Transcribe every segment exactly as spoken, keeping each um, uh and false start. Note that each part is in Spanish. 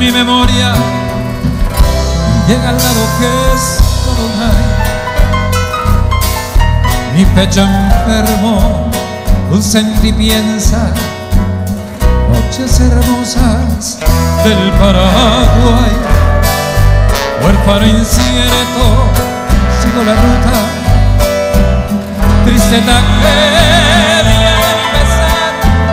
mi memoria llega al lado que es todo hay. Mi pecho enfermo dulcemente y piensa noches hermosas del Paraguay. Huérfano incierto sigo la ruta, triste tragedia empezar,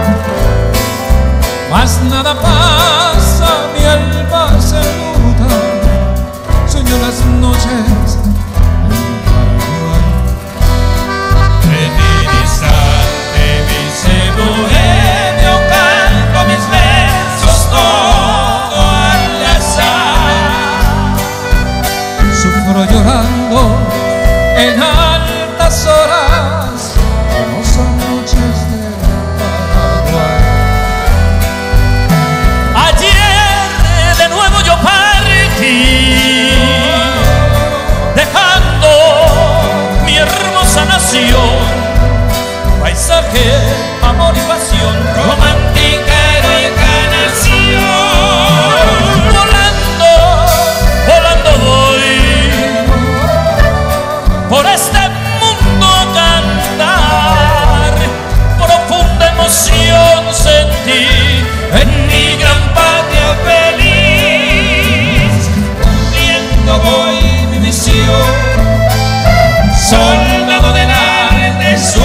mas nada pasa, mi alma se luta, sueño las noches en Paraguay. Feminizante, vice bohemio, canto mis versos todo al azar. Sufro llorando en altas horas, como son noches de Paraguay. Ayer de nuevo yo partí, dejando mi hermosa nación, paisaje, amor y pasión, romántica heroica nación. Volando, volando voy por este mundo a cantar, profunda emoción sentí en mi gran patria feliz, cumpliendo voy mi misión, soldado del arte soy.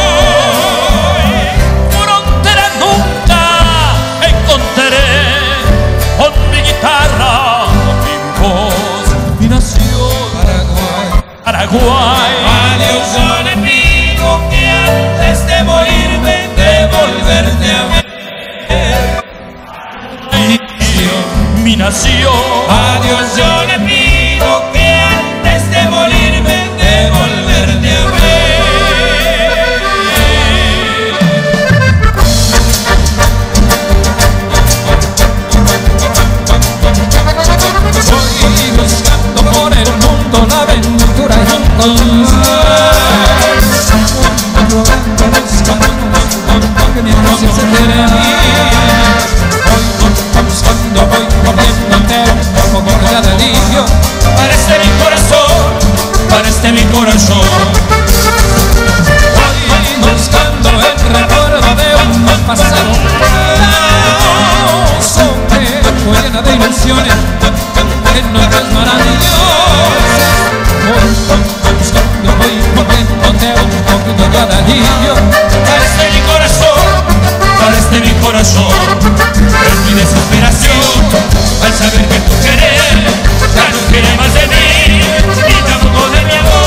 Frontera nunca encontraré, con mi guitarra, con mi voz, mi nación, Paraguay, Paraguay. Adiós, yo le pido que antes de morirme, de volverte a ver, mi nación. Adiós, yo le pido que antes de morirme, de volverte a ver. voy buscando por el mundo la aventura y encontrar, rogando, buscando, que mi amor se termine. Voy buscando, voy corriendo un poco ya de alivio. Para este mi corazón, para este mi corazón. Voy buscando el recuerdo de un pasado hermoso que fue llena de ilusiones en noches maravillosas. Voy buscando, voy corriendo un poquito ya de alivio. Para este mi corazón, para este mi corazón. Es mi desesperación al saber que tú querés, ya no quieres más de mí, y tampoco de mi amor.